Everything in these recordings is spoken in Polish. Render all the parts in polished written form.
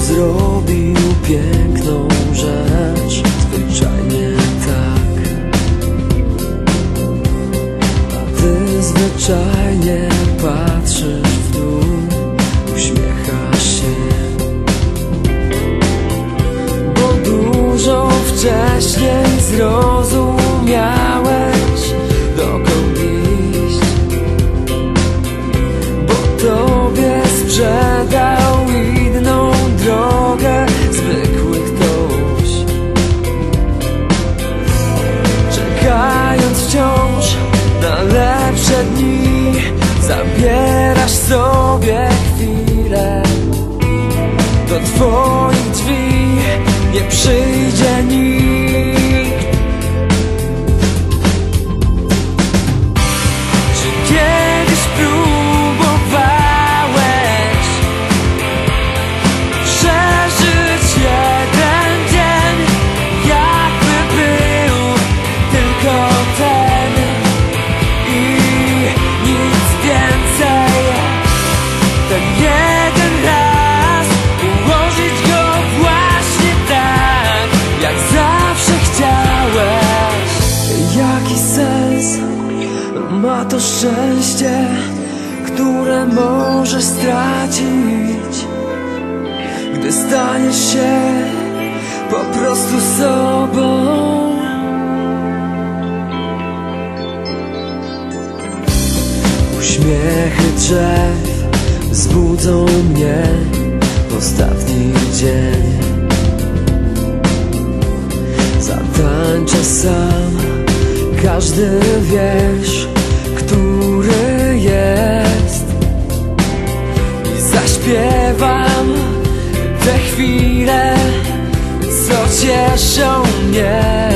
zrobił piękną rzecz, zwyczajnie tak. A ty zwyczajnie patrzysz w dół, uśmiechasz się, bo dużo wcześniej zrozumiałeś, dokąd iść, bo tobie sprzedał inną drogę zwykły ktoś. Czekając wciąż na lepsze dni, zabierasz sobie chwilę. Do twoich drzwi nie przyjdzie nikt. Czy kiedyś próbowałeś przeżyć jeden dzień, jakby był tylko ten i nic więcej? Ten jeden raz ułożyć go właśnie tak, jak zawsze chciałeś. Jaki sens ma to szczęście, które możesz stracić, gdy staniesz się po prostu sobą? Uśmiechy drzew zbudzą mnie w ostatni dzień. Zatańczę sam każdy wiersz, który jest, i zaśpiewam te chwile, co cieszą mnie.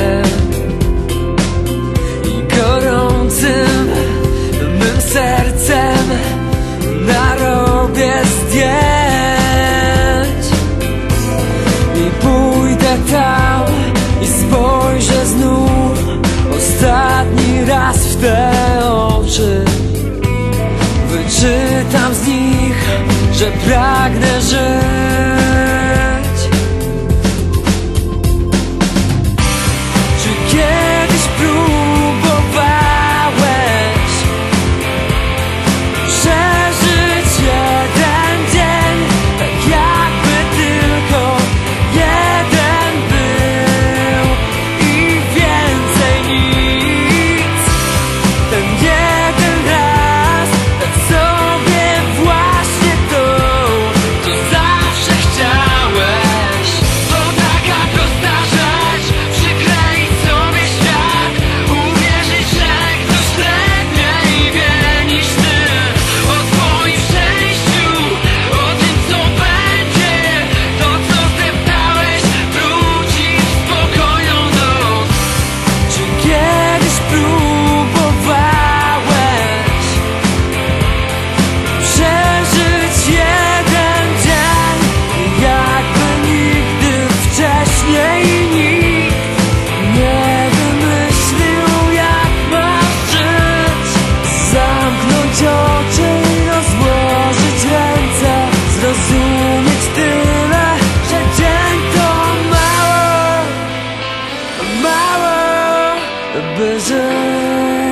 I gorącym mym sercem narobię zdjęć i pójdę tam i spojrzę znów ostatni raz w te oczy. Wyczytam z nich, że pragnę żyć. Czy kiedyś próbowałeś przeżyć jeden dzień, tak jakby tylko jeden był i więcej nic? Ten jeden raz dać sobie właśnie to, co zawsze chciałeś. To taka prosta rzecz, przykleić sobie świat, uwierzyć, że ktoś lepiej wie niż ty o twoim szczęściu, o tym, co będzie. To, co zdeptałeś, wróci w spokojną noc. Czy kiedyś próbowałeś przeżyć jeden dzień, jakby nigdy wcześniej nikt nie wymyślił, jak masz żyć? Zamknąć oczy i rozłożyć ręce, zrozumieć tyle, że dzień to mało, mało, by żyć.